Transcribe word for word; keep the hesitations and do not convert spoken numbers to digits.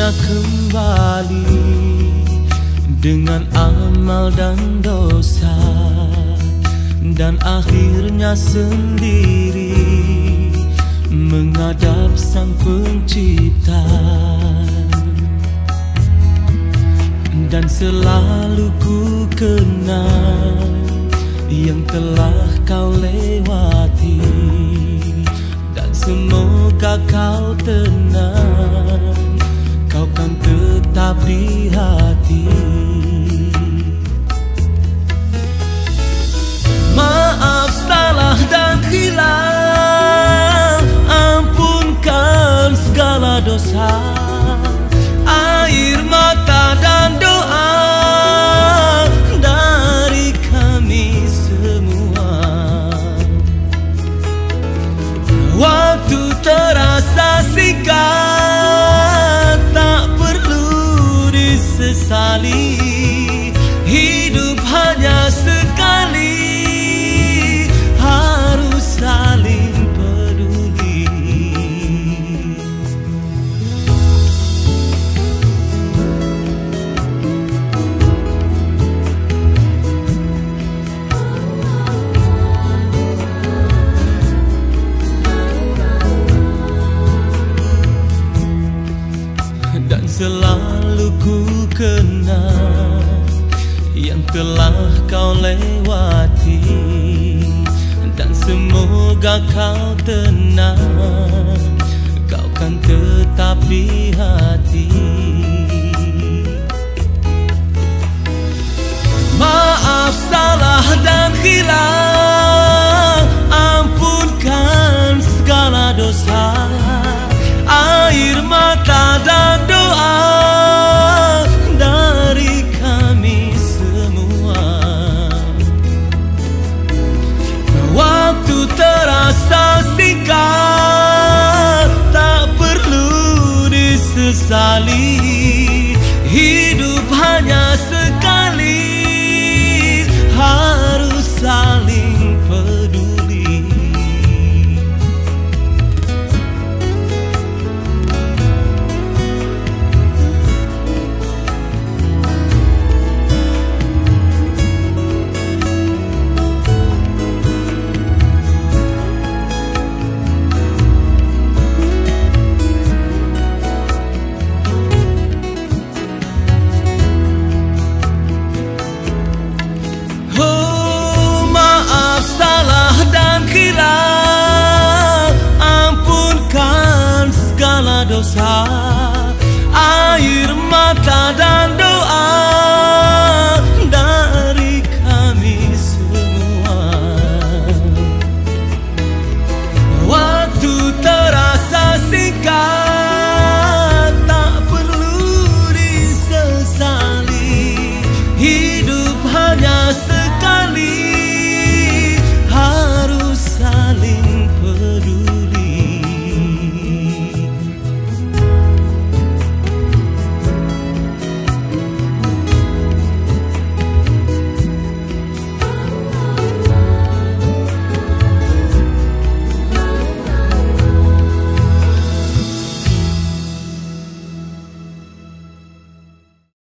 hanya kembali dengan amal dan dosa, dan akhirnya sendiri menghadap Sang Pencipta. Dan selalu ku kenal yang telah kau lewati, dan semoga kau tenang, kau kan tetap di hati. Maaf salah dan hilang, ampunkan segala dosa, air mata dan doa dari kami semua. Waktu terasa singkat, tak perlu disesali, hidup hanya sekali, harus saling peduli. Dan selalu ku kenal yang telah kau lewati, dan semoga kau tenang, kau kan tetap di hati. Maaf salah dan hilang, ampunkan segala dosa, air mata dan doa dari kami semua. Waktu terasa singkat, tak perlu disesali, hidup hanya sekali, harus saling peduli.